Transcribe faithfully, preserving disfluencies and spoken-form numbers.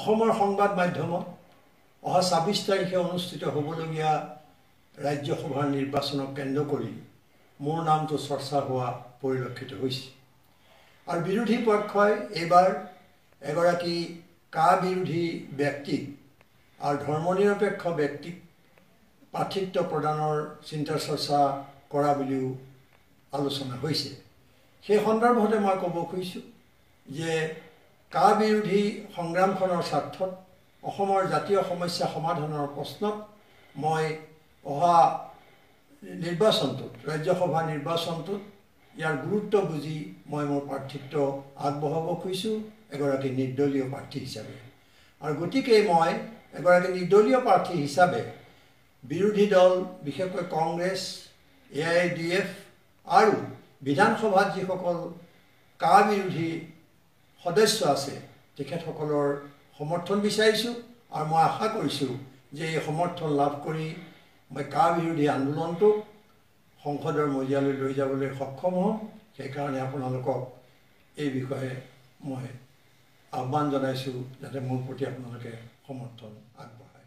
অসমৰ সংবাদ মাধ্যমত অহা ছাব্বিছ তাৰিখে অনুষ্ঠিত হ'বলগীয়া ৰাজ্যসভাৰ নিৰ্বাচনক কেন্দ্ৰ কৰি মোৰ নামটো চৰ্চা হোৱা পৰিলক্ষিত হৈছে আৰু বিৰোধী পক্ষই এইবাৰ এগৰাকী কা বিৰোধী ব্যক্তিক আৰু ধৰ্মনিৰপেক্ষ ব্যক্তিক প্ৰাৰ্থিত্ব প্ৰদানৰ চিন্তা চৰ্চা কৰা বুলিও আলোচনা হৈছে। সেই সন্দৰ্ভতে মই ক'ব খুজিছোঁ যে কা বিৰোধী সংগ্ৰামখনৰ স্বাৰ্থত অসমৰ জাতীয় সমস্যা সমাধানৰ প্ৰশ্নত মই অহা নিৰ্বাচনটোত ৰাজ্যসভা নিৰ্বাচনটোত ইয়াৰ গুৰুত্ব বুজি মই মোৰ প্ৰাৰ্থিত্ব আগবঢ়াব খুজিছোঁ এগৰাকী নিৰ্দলীয় প্ৰাৰ্থী হিচাপে। আৰু গতিকে মই এগৰাকী নিৰ্দলীয় প্ৰাৰ্থী হিচাপে বিৰোধী দল বিশেষকৈ Congress, A I D F আৰু বিধানসভাত যিসকল কা বিৰোধী সদস্য আছে তেখেতসকলৰ সমৰ্থন বিচাৰিছোঁ আৰু মই আশা কৰিছোঁ যে এই সমৰ্থন লাভ কৰি মই কা বিৰোধী আন্দোলনটোক সংসদৰ মজিয়ালৈ লৈ যাবলৈ সক্ষম হ'ম। সেইকাৰণে আপোনালোকক এই বিষয়ে মই আহ্বান জনাইছোঁ যাতে মোৰ প্ৰতি আপোনালোকে সমৰ্থন আগবঢ়ায়।